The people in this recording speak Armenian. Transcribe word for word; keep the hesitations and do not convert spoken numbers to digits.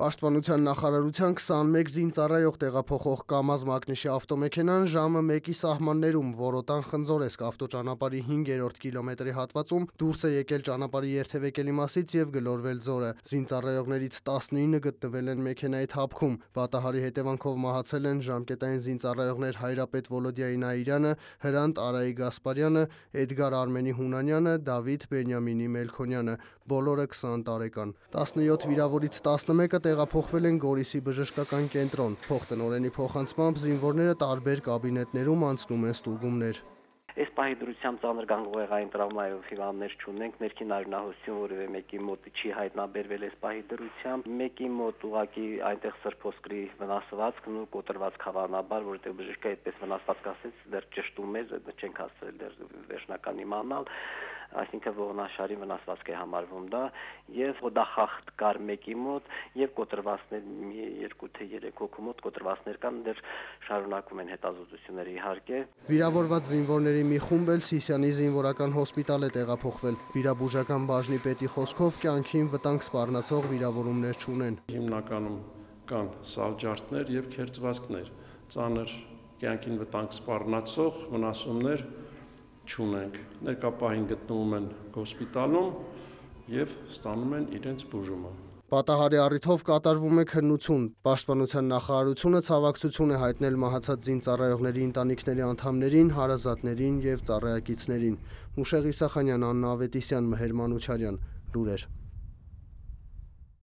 Պաշտպանության նախարարության քսանմեկ զինծառայող տեղափոխող ԿԱՄԱԶ մակնիշի ավտոմեքենան ժամը մեկի սահմաններում Որոտան Խնձորեսկ ավտոճանապարհի հինգերորդ կիլոմետրի հատվածում դուրս է եկել ճանապարհի երթևեկելի մասից եւ գլորվել ձորը։ Զինծառայողներից տասնինը գտնվել են մեքենայի թափքում։ Պատահարի հետևանքով մահացել են ժամկետային զինծառայողներ Հայրապետ Վոլոդիայի Նաիրյանը, Հրանտ Արայի Գասպարյանը, Էդգար Արմենի Հունանյանը, Դավիթ Բենյամինի Մելքոնյանը, բոլորը քսան տարեկան։ տասնյոթ վիրավորից տասնմեկը տեղափոխվել են Գորիսի բժշկական կենտրոն։ Փոխտնօրենի փոխանցմամբ զինվորները տարբեր կաբինետներում անցնում են ստուգումներ։ Այս պահի դրությամբ ծանր գանգուղեղային տրավմայով հիվանդներ չունենք, ներքին արյունահոսություն որևէ մեկի մոտ չի հայտնաբերվել այս պահի դրությամբ, մեկի մոտ ուղղակի այնտեղ սրբոսկրի վնասվածքն ու կոտրվածք հավանաբար, որովհետև բժիշկը այդպես վնասվածք ասեց, դեռ ճշտում է, չենք հասցրել դեռ վերջնական իմանալ, այսինքն ողնաշարի վնասվածք է համարվում դա, եւ խոդախախտ կար մեկի մոտ եւ կոտրվածքներ մի երկու թե երեք հոգու մոտ կոտրվածքներ կան, դեռ շարունակում են հետազոտությունները իհարկե։ Վիրավորված զինվորների մի խումբ էլ Սիսիանի զինվորական հոսպիտալ է տեղափոխվել։ Վիրաբուժական բաժնի պետի խոսքով կյանքին վտանգ սպառնացող վիրավորումներ չունեն։ Հիմնականում կան սալջարդներ եւ քերծվածքներ, ծանր կյանքին վտանգ սպառնացող վնասումներ չունենք։ Ներկապահին գտնվում են հոսպիտալում եւ ստանում են իրենց բուժումը։ Պատահարի առիթով կատարվում է քննություն։ Պաշտպանության նախարարությունը ցավակցություն է հայտնել մահացած զինծառայողների ընտանիքների անդամներին, հարազատներին եւ ծառայակիցներին։ Մուշեղ Իսախանյան, Աննա Ավետիսյան, Մհեր Մանուչարյան, լուրեր։